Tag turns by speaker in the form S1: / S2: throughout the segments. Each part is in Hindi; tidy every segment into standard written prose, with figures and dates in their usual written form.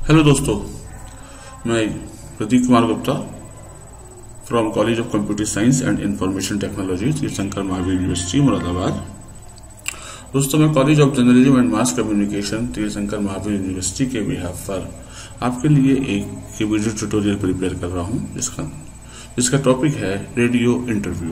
S1: हेलो दोस्तों, मैं Pradeep Kumar Gupta from college of computer science and information technology, Tirthankar Mahaveer university, Moradabad. दोस्तों, मैं college of journalism and mass communication, Tirthankar Mahaveer university के बिहाफ पर आपके लिए एक वीडियो ट्यूटोरियल प्रिपेयर कर रहा हूं, जिसका टॉपिक है रेडियो इंटरव्यू।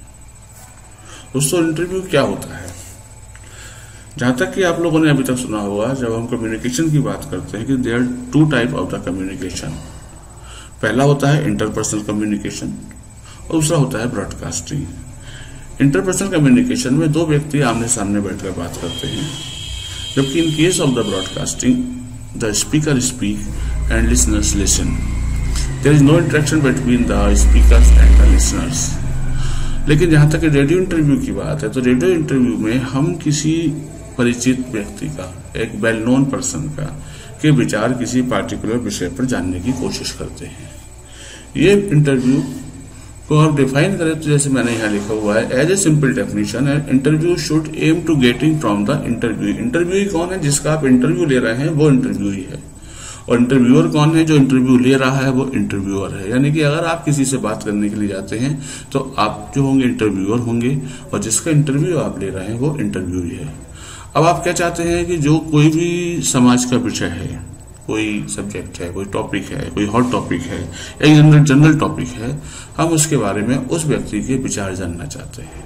S1: दोस्तों, इंटरव्यू क्या होता है? जहां तक कि आप लोगों ने अभी तक सुना होगा, जब हम कम्युनिकेशन की बात करते हैं कि there are two type of the communication. पहला होता है इंटरपर्सनल कम्युनिकेशन और दूसरा होता है ब्रॉडकास्टिंग। इंटरपर्सनल कम्युनिकेशन में दो व्यक्ति आमने सामने बैठकर बात करते हैं, जबकि in case of the broadcasting the speaker speak and listeners listen. There is no interaction between the speakers and the listeners. लेकिन जहां तक रेडियो इंटरव्यू की बात है, तो रेडियो इंटरव्यू में हम किसी परिचित व्यक्ति का, एक वेल नोन पर्सन का के विचार किसी पार्टिकुलर विषय पर जानने की कोशिश करते हैं। ये इंटरव्यू को आप डिफाइन करें तो जैसे मैंने यहाँ लिखा हुआ है, एज ए सिंपल डेफिनेशन है, interview should aim to getting from the interview. Interview कौन है? जिसका आप इंटरव्यू ले रहे हैं वो इंटरव्यू ही है, और इंटरव्यूअर कौन है? जो इंटरव्यू ले रहा है वो इंटरव्यूअर है। यानी कि अगर आप किसी से बात करने के लिए जाते हैं तो आप जो होंगे इंटरव्यूअर होंगे, और जिसका इंटरव्यू आप ले रहे हैं वो इंटरव्यू ही है। अब आप क्या चाहते हैं कि जो कोई भी समाज का विषय है, कोई सब्जेक्ट है, कोई टॉपिक है, कोई हॉट टॉपिक है, या जनरल टॉपिक है, हम उसके बारे में उस व्यक्ति के विचार जानना चाहते हैं।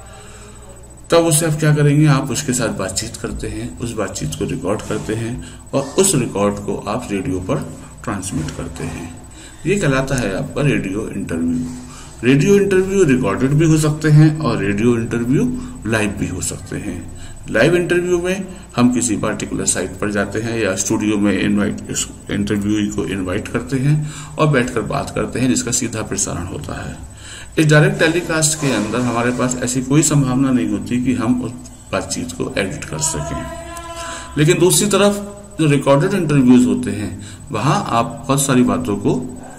S1: तब उससे आप क्या करेंगे? आप उसके साथ बातचीत करते हैं, उस बातचीत को रिकॉर्ड करते हैं और उस रिकॉर्ड को आप रेडियो पर ट्रांसमिट करते हैं। ये कहलाता है आपका radio interview. Radio interview recorded भी हो सकते हैं और रेडियो इंटरव्यू लाइव भी हो सकते हैं। लाइव इंटरव्यू में हम किसी पार्टिकुलर साइट पर जाते हैं या स्टूडियो में इंटरव्यूई को इनवाइट करते हैं और बैठकर बात करते हैं, जिसका सीधा प्रसारण होता है। इस डायरेक्ट टेलीकास्ट के अंदर हमारे पास ऐसी कोई संभावना नहीं होती कि हम उस बातचीत को एडिट कर सकें। लेकिन दूसरी तरफ जो रिकॉर्डेड इंटरव्यूज होते हैं, वहां आप बहुत सारी बातों को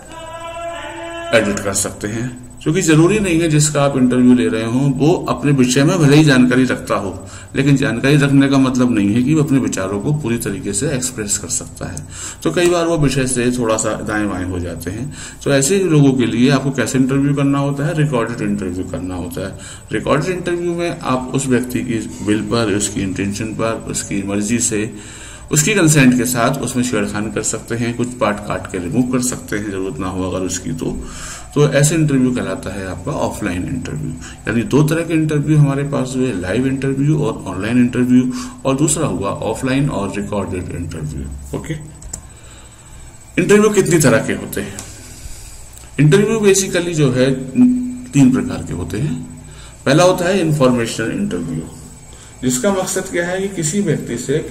S1: एडिट कर सकते हैं, क्योंकि जरूरी नहीं है जिसका आप इंटरव्यू ले रहे हो वो अपने विषय में भले ही जानकारी रखता हो, लेकिन जानकारी रखने का मतलब नहीं है कि वो अपने विचारों को पूरी तरीके से एक्सप्रेस कर सकता है। तो कई बार वो विषय से थोड़ा सा दाएं बाएं हो जाते हैं। तो ऐसे लोगों के लिए आपको कैसे इंटरव्यू करना होता है? रिकॉर्डेड इंटरव्यू करना होता है। रिकॉर्डेड इंटरव्यू में आप उस व्यक्ति की विल पर, उसकी इंटेंशन पर, उसकी मर्जी से, उसकी कंसेंट के साथ उसमें छेड़खानी कर सकते हैं, कुछ पार्ट काट के रिमूव कर सकते हैं जरूरत ना हो अगर उसकी। तो ऐसे इंटरव्यू कहलाता है आपका ऑफलाइन इंटरव्यू। यानी दो तरह के इंटरव्यू हमारे पास हुए, लाइव इंटरव्यू और ऑनलाइन इंटरव्यू, और दूसरा हुआ ऑफलाइन और रिकॉर्डेड इंटरव्यू। ओके, इंटरव्यू कितनी तरह के होते हैं? इंटरव्यू बेसिकली जो है 3 प्रकार के होते हैं। पहला होता है इंफॉर्मेशनल इंटरव्यू, जिसका मकसद क्या है कि किसी व्यक्ति से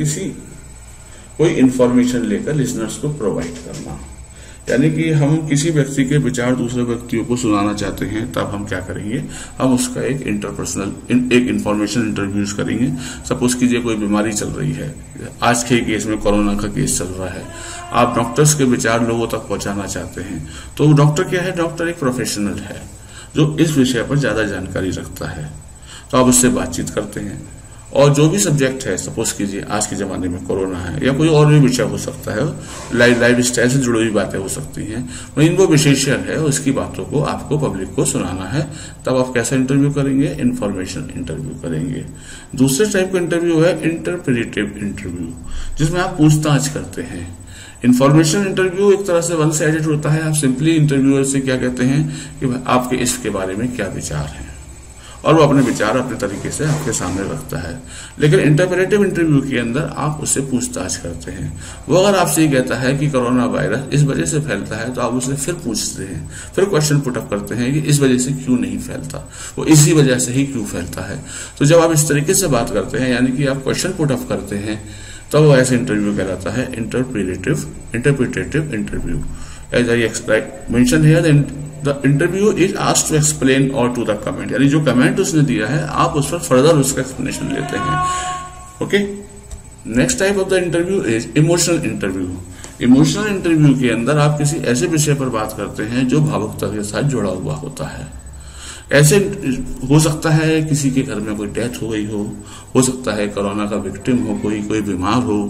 S1: कोई इंफॉर्मेशन लेकर लिसनर्स को प्रोवाइड करना। यानी कि हम किसी व्यक्ति के विचार दूसरे व्यक्तियों को सुनाना चाहते हैं, तब हम क्या करेंगे? हम उसका एक इंफॉर्मेशन इंटरव्यूज करेंगे। सपोज कीजिए कोई बीमारी चल रही है, आज के केस में कोरोना का केस चल रहा है, आप डॉक्टर्स के विचार लोगों तक पहुंचाना चाहते हैं। तो डॉक्टर क्या है? डॉक्टर एक प्रोफेशनल है जो इस विषय पर ज्यादा जानकारी रखता है। तो आप उससे बातचीत करते हैं, और जो भी सब्जेक्ट है, सपोज कीजिए आज के जमाने में कोरोना है या कोई और भी विषय हो सकता है, लाइफ स्टाइल से जुड़ी हुई बातें हो सकती हैं, लेकिन वो विशेषज्ञ है, उसकी बातों को आपको पब्लिक को सुनाना है। तब आप कैसा इंटरव्यू करेंगे? इंफॉर्मेशन इंटरव्यू करेंगे। दूसरे टाइप का इंटरव्यू है इंटरप्रेटिव इंटरव्यू, जिसमें आप पूछताछ करते हैं। इंफॉर्मेशन इंटरव्यू एक तरह से वन साइडेड होता है। आप सिंपली इंटरव्यूअर से क्या कहते हैं कि आपके इसके बारे में क्या विचार है, और वो अपने विचार अपने तरीके से आपके सामने रखता है। लेकिन इंटरप्रेटिव इंटरव्यू के अंदर आप उससे पूछताछ करते हैं। वो अगर आपसे ये कहता है कि कोरोना वायरस इस वजह से फैलता है, तो आप उससे फिर पूछते हैं, फिर क्वेश्चन पुटअप करते हैं कि इस वजह से क्यों नहीं फैलता, वो इसी वजह से ही क्यों फैलता है। तो जब आप इस तरीके से बात करते हैं, यानी कि आप क्वेश्चन पुटअप करते हैं, तब वो ऐसे इंटरव्यू कहलाता है interpretive interview. As I mention here, the interview is asked to explain और टू द कमेंट, यानी जो कमेंट उसने दिया है आप उस पर फर्दर उसका एक्सप्लेनेशन लेते हैं। Okay, next type of the interview is emotional interview. Emotional interview के अंदर आप किसी ऐसे विषय पर बात करते हैं जो भावुकता के साथ जुड़ा हुआ होता है। ऐसे हो सकता है किसी के घर में कोई डेथ हो गई हो सकता है कोरोना का विक्टिम हो, कोई बीमार हो,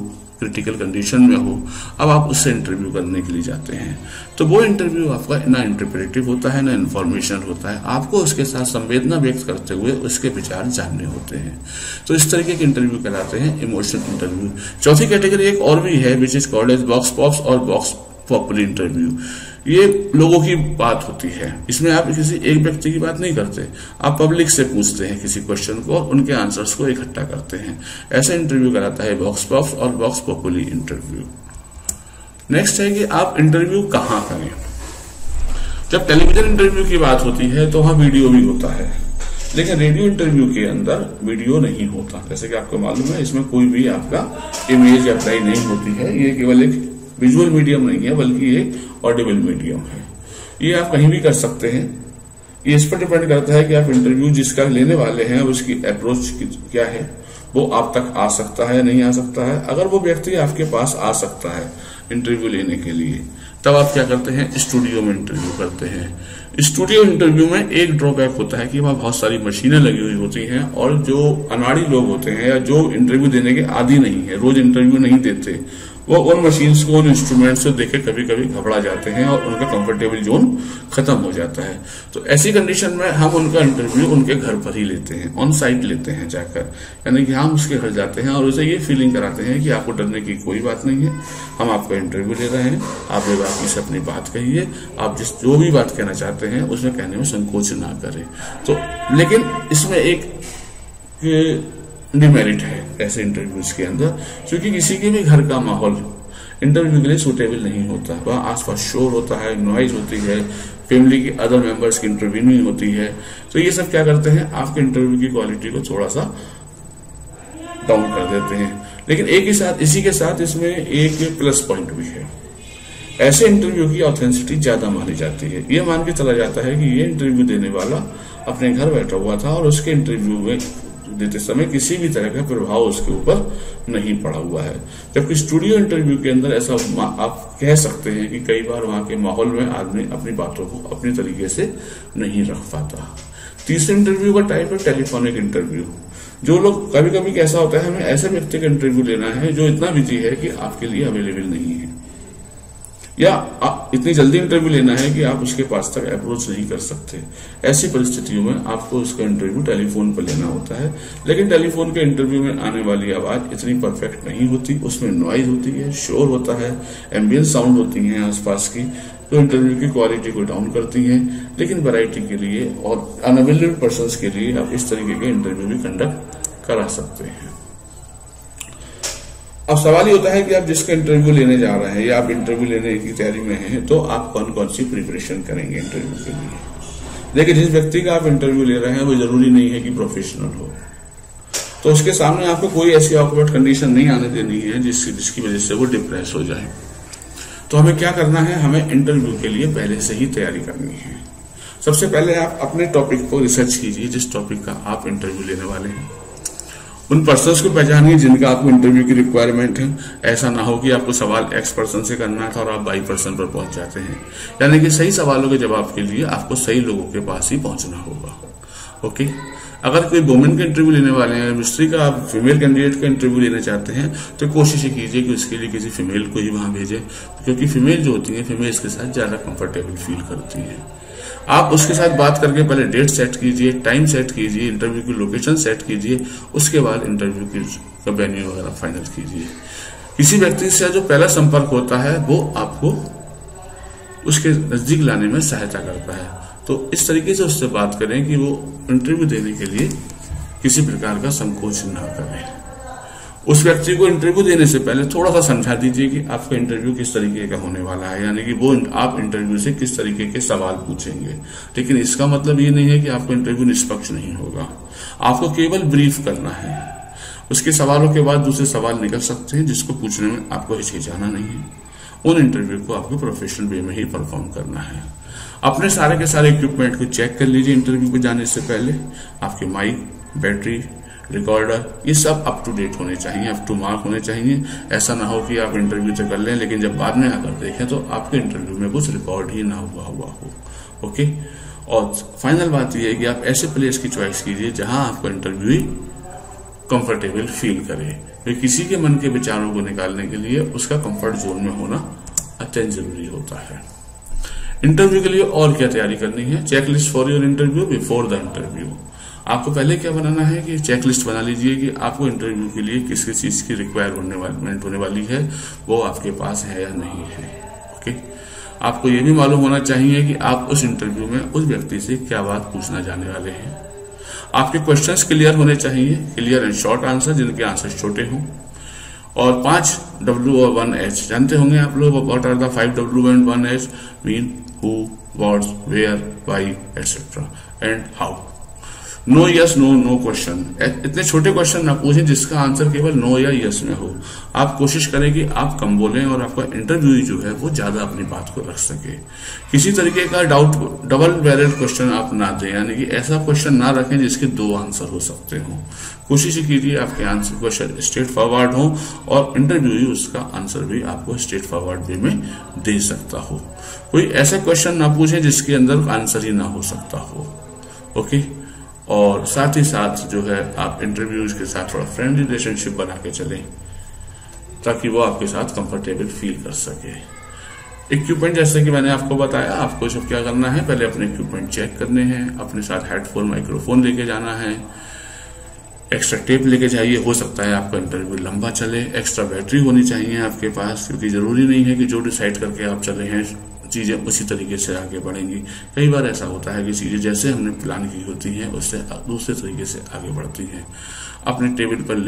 S1: क्रिटिकल कंडीशन में हो, अब आप उससे इंटरव्यू करने के लिए जाते हैं। तो वो इंटरव्यू आपका ना इंटरप्रेटिव होता है ना इन्फॉर्मेशन होता है, आपको उसके साथ संवेदना व्यक्त करते हुए उसके विचार जानने होते हैं। तो इस तरीके के इंटरव्यू कहलाते हैं इमोशनल इंटरव्यू। चौथी कैटेगरी एक और भी है which is called as vox pops और वॉक्स पॉपुलर इंटरव्यू। ये लोगों की बात होती है, इसमें आप किसी एक व्यक्ति की बात नहीं करते, आप पब्लिक से पूछते हैं किसी क्वेश्चन को और उनके आंसर्स को इकट्ठा करते हैं। ऐसा इंटरव्यू कराता है वॉक्स पॉप्स और वॉक्स पॉपुलर इंटरव्यू। नेक्स्ट है कि आप इंटरव्यू कहां करें। जब टेलीविजन इंटरव्यू की बात होती है तो वहां वीडियो भी होता है, लेकिन रेडियो इंटरव्यू के अंदर वीडियो नहीं होता। जैसे कि आपको मालूम है, इसमें कोई भी आपका इमेज अप्लाई नहीं होती है, ये केवल एक विजुअल मीडियम नहीं है बल्कि ये ऑडिबल मीडियम है। ये आप कहीं भी कर सकते हैं, ये इस पर डिपेंड करता है कि आप इंटरव्यू जिसका लेने वाले हैं उसकी अप्रोच क्या है, वो आप तक आ सकता है नहीं आ सकता है। अगर वो व्यक्ति आपके पास आ सकता है इंटरव्यू लेने के लिए, तब आप क्या करते हैं, स्टूडियो में इंटरव्यू करते हैं। स्टूडियो इंटरव्यू में एक ड्रॉबैक होता है कि वहां बहुत सारी मशीनें लगी हुई होती हैं और जो अनाड़ी लोग होते हैं या जो इंटरव्यू देने के आदी नहीं है, रोज इंटरव्यू नहीं देते, वो उन मशीन्स को उन इंस्ट्रूमेंट्स को देखे कभी कभी घबरा जाते हैं और उनका कंफर्टेबल जोन खत्म हो जाता है। तो ऐसी कंडीशन में हम उनका इंटरव्यू उनके घर पर ही लेते हैं, ऑन साइट लेते हैं जाकर, यानी कि हम उसके घर जाते हैं और उसे ये फीलिंग कराते हैं कि आपको डरने की कोई बात नहीं है, हम आपका इंटरव्यू ले रहे हैं, आप बेबाकी से अपनी बात कहिए, आप जो भी बात कहना चाहते हैं उसमें कहने में संकोच ना करें। तो लेकिन इसमें एक डिमेरिट है ऐसे इंटरव्यूज के अंदर, क्योंकि किसी के भी घर का माहौल इंटरव्यू के लिए सूटेबल नहीं होता। वहाँ आसपास शोर होता है, नॉइज होती है, फैमिली के अदर मेंबर्स की इंटरव्यूइंग होती है। तो ये सब क्या करते हैं, आपके इंटरव्यू की क्वालिटी को थोड़ा सा डाउन कर देते हैं। लेकिन इसी के साथ इसमें एक प्लस पॉइंट भी है, ऐसे इंटरव्यू की ऑथेंटिसिटी ज्यादा मानी जाती है। ये मान के चला जाता है कि ये इंटरव्यू देने वाला अपने घर बैठा हुआ था और उसके इंटरव्यू में देते समय किसी भी तरह का प्रभाव उसके ऊपर नहीं पड़ा हुआ है। जबकि स्टूडियो इंटरव्यू के अंदर ऐसा आप कह सकते हैं कि कई बार वहां के माहौल में आदमी अपनी बातों को अपनी तरीके से नहीं रख पाता। तीसरे इंटरव्यू का टाइप है टेलीफोनिक इंटरव्यू। जो लोग कभी कभी कैसा होता है, हमें ऐसे व्यक्ति का इंटरव्यू लेना है जो इतना बिजी है कि आपके लिए अवेलेबल नहीं है, या इतनी जल्दी इंटरव्यू लेना है कि आप उसके पास तक अप्रोच नहीं कर सकते। ऐसी परिस्थितियों में आपको उसका इंटरव्यू टेलीफोन पर लेना होता है। लेकिन टेलीफोन के इंटरव्यू में आने वाली आवाज इतनी परफेक्ट नहीं होती, उसमें नॉइज होती है, शोर होता है, एम्बियंट साउंड होती है आसपास की, तो इंटरव्यू की क्वालिटी को डाउन करती है। लेकिन वैरायटी के लिए और अनअवेलेबल पर्सन के लिए आप इस तरीके के इंटरव्यू भी कंडक्ट करा सकते हैं। अब सवाल ये होता है कि आप जिसका इंटरव्यू लेने जा रहे हैं या आप इंटरव्यू लेने की तैयारी में हैं, तो आप कौन कौन सी प्रिपरेशन करेंगे इंटरव्यू के लिए। देखिए, जिस व्यक्ति का आप इंटरव्यू ले रहे हैं वो जरूरी नहीं है कि प्रोफेशनल हो, तो उसके सामने आपको कोई ऐसी ऑकवर्ड कंडीशन नहीं आने देनी है जिसकी वजह से वो डिप्रेस हो जाए। तो हमें क्या करना है, हमें इंटरव्यू के लिए पहले से ही तैयारी करनी है। सबसे पहले आप अपने टॉपिक को रिसर्च कीजिए, जिस टॉपिक का आप इंटरव्यू लेने वाले हैं। उन पर्सन्स को पहचानिए जिनका आपको इंटरव्यू की रिक्वायरमेंट है। ऐसा ना हो कि आपको सवाल एक्स पर्सन से करना था और आप वाई पर्सन पर पहुंच जाते हैं। यानी कि सही सवालों के जवाब के लिए आपको सही लोगों के पास ही पहुंचना होगा। ओके, अगर कोई वुमेन का इंटरव्यू लेने वाले हैं, मिस्ट्री का आप फीमेल कैंडिडेट का इंटरव्यू लेना चाहते हैं, तो कोशिश कीजिए कि उसके लिए किसी फीमेल को ही वहां भेजें, क्योंकि फीमेल जो होती है फीमेल्स के साथ ज्यादा कंफर्टेबल फील करती है। आप उसके साथ बात करके पहले डेट सेट कीजिए, टाइम सेट कीजिए, इंटरव्यू की लोकेशन सेट कीजिए, उसके बाद इंटरव्यू की वेन्यू वगैरह फाइनल कीजिए। किसी व्यक्ति से जो पहला संपर्क होता है वो आपको उसके नजदीक लाने में सहायता करता है। तो इस तरीके से उससे बात करें कि वो इंटरव्यू देने के लिए किसी प्रकार का संकोच ना करें। उस व्यक्ति को इंटरव्यू देने से पहले थोड़ा सा समझा दीजिए कि आपका इंटरव्यू किस तरीके का होने वाला है, यानी कि वो आप इंटरव्यू से किस तरीके के सवाल पूछेंगे। लेकिन इसका मतलब ये नहीं है कि आपका इंटरव्यू निष्पक्ष नहीं होगा। आपको केवल ब्रीफ करना है, उसके सवालों के बाद दूसरे सवाल निकल सकते हैं जिसको पूछने में आपको हिचकिचाना नहीं है। उन इंटरव्यू को आपको प्रोफेशनल वे में ही परफॉर्म करना है। अपने सारे के सारे इक्विपमेंट को चेक कर लीजिए इंटरव्यू पे जाने से पहले। आपके माइक, बैटरी, रिकॉर्डर, ये सब अप टू डेट होने चाहिए, अप टू मार्क होने चाहिए। ऐसा ना हो कि आप इंटरव्यू तो कर लें लेकिन जब बाद में आकर देखें तो आपके इंटरव्यू में कुछ रिकॉर्ड ही ना हुआ हो। ओके, और फाइनल बात यह है कि आप ऐसे प्लेस की चॉइस कीजिए जहां आपका इंटरव्यू कंफर्टेबल फील करे। तो किसी के मन के विचारों को निकालने के लिए उसका कंफर्ट जोन में होना अत्यंत जरूरी होता है। इंटरव्यू के लिए और क्या तैयारी करनी है? Checklist for your interview before the interview. आपको पहले क्या बनाना है कि चेकलिस्ट बना लीजिए कि आपको इंटरव्यू के लिए किस किस चीज की रिक्वायरमेंट होने वाली है, वो आपके पास है या नहीं है। ओके, आपको ये भी मालूम होना चाहिए कि आप उस इंटरव्यू में उस व्यक्ति से क्या बात पूछना जाने वाले हैं। आपके क्वेश्चंस क्लियर होने चाहिए, क्लियर एंड शॉर्ट आंसर, जिनके आंसर छोटे हों। और 5 W और 1 H जानते होंगे आप लोग। What are the 5 W and 1 H? Mean who, what, where, why etcetera and how. No, yes, no, no question. इतने छोटे क्वेश्चन ना पूछें जिसका आंसर केवल नो या यस में हो। आप कोशिश करें कि आप कम बोलें और आपका इंटरव्यू जो है वो ज्यादा अपनी बात को रख सके। किसी तरीके का डाउट डबल बैरल क्वेश्चन आप ना दें, यानी कि ऐसा क्वेश्चन ना रखें जिसके 2 आंसर हो सकते हो। कोशिश कीजिए आपके आंसर क्वेश्चन स्ट्रेट फॉरवर्ड हो और इंटरव्यू उसका आंसर भी आपको स्ट्रेट फॉरवर्ड वे में दे सकता हो। कोई ऐसा क्वेश्चन ना पूछें जिसके अंदर आंसर ही ना हो सकता हो। ओके, और साथ ही साथ जो है आप इंटरव्यूज के साथ थोड़ा फ्रेंडली रिलेशनशिप बना के चलें ताकि वो आपके साथ कंफर्टेबल फील कर सके। इक्विपमेंट जैसे कि मैंने आपको बताया, आपको सब क्या करना है, पहले अपने इक्विपमेंट चेक करने हैं। अपने साथ हेडफोन, माइक्रोफोन लेके जाना है। एक्स्ट्रा टेप लेके जाइए, हो सकता है आपका इंटरव्यू लंबा चले। एक्स्ट्रा बैटरी होनी चाहिए आपके पास, क्योंकि जरूरी नहीं है कि जो डिसाइड करके आप चले हैं चीजें उसी तरीके से आगे बढ़ेंगी। कई बार ऐसा होता है कि चीजें जैसे हमने प्लान की होती हैं उससे दूसरे तरीके से आगे बढ़ती हैं। अपने टेबल पर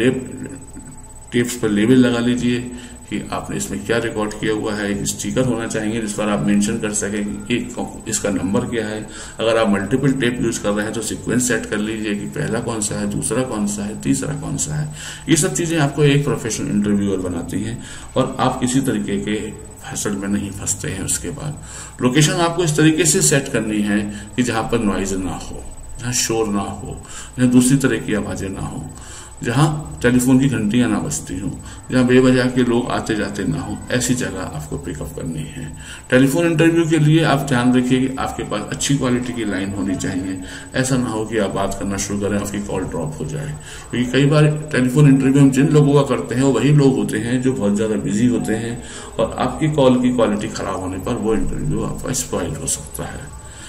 S1: टेप्स पर लेबल लगा लीजिए कि आपने इसमें क्या रिकॉर्ड किया हुआ है। एक स्टिकर होना चाहिए जिस पर आप मेंशन कर सकें कि इसका नंबर क्या है। अगर आप मल्टीपल टेप यूज कर रहे हैं तो सीक्वेंस सेट कर लीजिए कि पहला कौन सा है, दूसरा कौन सा है, तीसरा कौन सा है। ये सब चीजें आपको एक प्रोफेशनल इंटरव्यूअर बनाती हैं और आप किसी तरीके के फसल में नहीं फंसते हैं। उसके बाद लोकेशन आपको इस तरीके से सेट करनी है कि जहां पर नॉइज ना हो, जहां शोर ना हो, जहां दूसरी तरह की आवाजें ना हो, जहां टेलीफोन की घंटियां ना बजती हो, जहां बेवजह के लोग आते जाते ना हो, ऐसी जगह आपको पिकअप करनी है। टेलीफोन इंटरव्यू के लिए आप ध्यान रखिए कि आपके पास अच्छी क्वालिटी की लाइन होनी चाहिए। ऐसा ना हो कि आप बात करना शुरू करें, आपकी कॉल ड्रॉप हो जाए। क्योंकि कई बार टेलीफोन इंटरव्यू हम जिन लोगों का करते हैं वो वही लोग होते हैं जो बहुत ज्यादा बिजी होते हैं और आपकी कॉल की क्वालिटी खराब होने पर वो इंटरव्यू आपका स्पॉइल हो सकता है।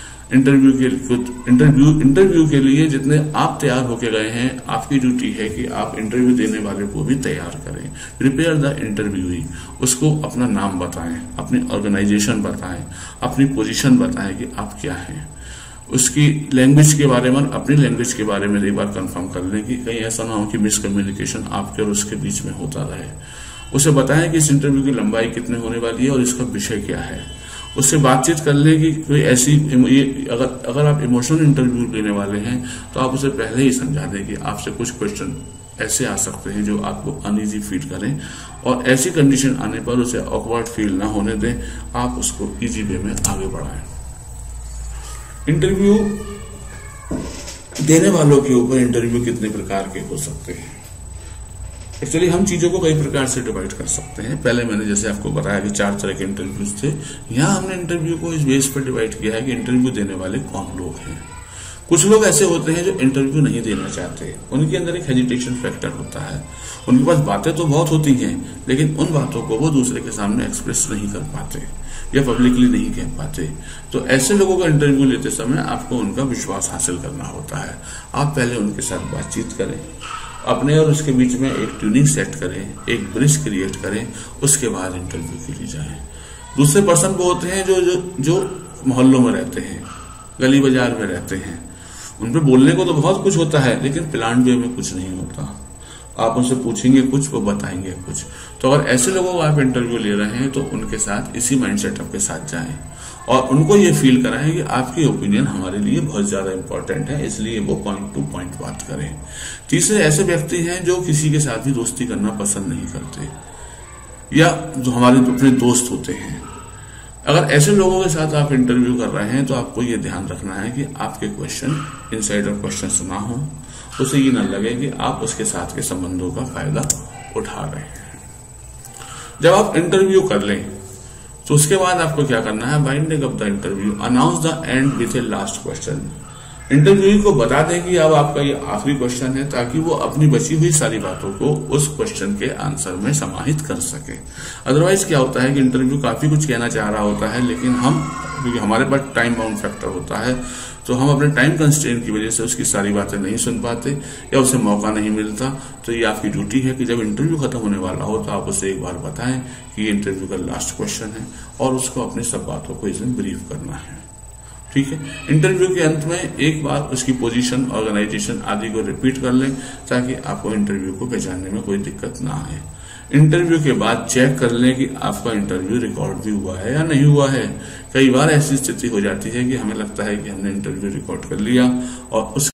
S1: इंटरव्यू के लिए जितने आप तैयार होके गए हैं, आपकी ड्यूटी है कि आप इंटरव्यू देने वाले को भी तैयार करें। प्रिपेयर द इंटरव्यूई, उसको अपना नाम बताएं, अपनी ऑर्गेनाइजेशन बताएं, अपनी पोजीशन बताएं कि आप क्या हैं। उसकी लैंग्वेज के बारे में, अपनी लैंग्वेज के बारे में एक बार कंफर्म कर लें कि कहीं ऐसा ना हो कि मिसकम्युनिकेशन आपके और उसके बीच में होता रहे। उसे बताएं कि इस इंटरव्यू की लंबाई कितने होने वाली है और इसका विषय क्या है। उससे बातचीत कर ले कि कोई ऐसी अगर आप इमोशनल इंटरव्यू लेने वाले हैं तो आप उसे पहले ही समझा दें कि आपसे कुछ क्वेश्चन ऐसे आ सकते हैं जो आपको अनईजी फील करें और ऐसी कंडीशन आने पर उसे ऑकवर्ड फील ना होने दें। आप उसको इजी वे में आगे बढ़ाएं। इंटरव्यू देने वालों के ऊपर इंटरव्यू कितने प्रकार के हो सकते हैं। एक्चुअली हम चीजों को कई प्रकार से डिवाइड कर सकते हैं। पहले मैंने जैसे आपको बताया कि 4 तरह के इंटरव्यूज थे। यहाँ हमने इंटरव्यू को इस बेस पर डिवाइड किया है कि इंटरव्यू देने वाले कौन लोग हैं। कुछ लोग ऐसे होते हैं जो इंटरव्यू नहीं देना चाहते, उनके अंदर एक हेजिटेशन फैक्टर होता है। उनके पास बातें तो बहुत होती हैं लेकिन उन बातों को वो दूसरे के सामने एक्सप्रेस नहीं कर पाते या पब्लिकली नहीं कह पाते। तो ऐसे लोगों का इंटरव्यू लेते समय आपको उनका विश्वास हासिल करना होता है। आप पहले उनके साथ बातचीत करें, अपने और उसके बीच में एक ट्यूनिंग सेट करें, एक ब्रिज क्रिएट करें, उसके बाद इंटरव्यू के लिए जाएं। दूसरे पर्सन वो होते हैं जो मोहल्लों में रहते हैं, गली बाजार में रहते हैं। उन पे बोलने को तो बहुत कुछ होता है लेकिन प्लान वे में कुछ नहीं होता। आप उनसे पूछेंगे कुछ, वो बताएंगे कुछ। तो अगर ऐसे लोगों को आप इंटरव्यू ले रहे हैं तो उनके साथ इसी माइंड सेटअप के साथ जाएं और उनको ये फील कराएं कि आपकी ओपिनियन हमारे लिए बहुत ज्यादा इंपॉर्टेंट है, इसलिए वो पॉइंट टू पॉइंट बात करें। तीसरे ऐसे व्यक्ति हैं जो किसी के साथ भी दोस्ती करना पसंद नहीं करते या जो हमारे अपने दोस्त होते हैं। अगर ऐसे लोगों के साथ आप इंटरव्यू कर रहे हैं तो आपको ये ध्यान रखना है कि आपके क्वेश्चन इनसाइडर क्वेश्चन ना हो, उसे ये न लगे कि आप उसके साथ के संबंधों का फायदा उठा रहे हैं। जब आप इंटरव्यू कर लें तो उसके बाद आपको क्या करना है, binding of the interview, announce the end with a last question. Interviewer को बता दें कि अब आपका ये आखिरी क्वेश्चन है, ताकि वो अपनी बची हुई सारी बातों को उस क्वेश्चन के आंसर में समाहित कर सके। अदरवाइज क्या होता है कि इंटरव्यू काफी कुछ कहना चाह रहा होता है, लेकिन हम, क्योंकि हमारे पास टाइम बाउंड फैक्टर होता है, तो हम अपने टाइम कंस्ट्रेंट की वजह से उसकी सारी बातें नहीं सुन पाते या उसे मौका नहीं मिलता। तो ये आपकी ड्यूटी है कि जब इंटरव्यू खत्म होने वाला हो तो आप उसे एक बार बताएं कि ये इंटरव्यू का लास्ट क्वेश्चन है, और उसको अपनी सब बातों को इसमें ब्रीफ करना है। ठीक है। इंटरव्यू के अंत में एक बार उसकी पोजीशन, ऑर्गेनाइजेशन आदि को रिपीट कर लें, ताकि आपको इंटरव्यू को पहचानने में कोई दिक्कत ना आए। इंटरव्यू के बाद चेक कर लें कि आपका इंटरव्यू रिकॉर्ड भी हुआ है या नहीं हुआ है। कई बार ऐसी स्थिति हो जाती है कि हमें लगता है कि हमने इंटरव्यू रिकॉर्ड कर लिया और उस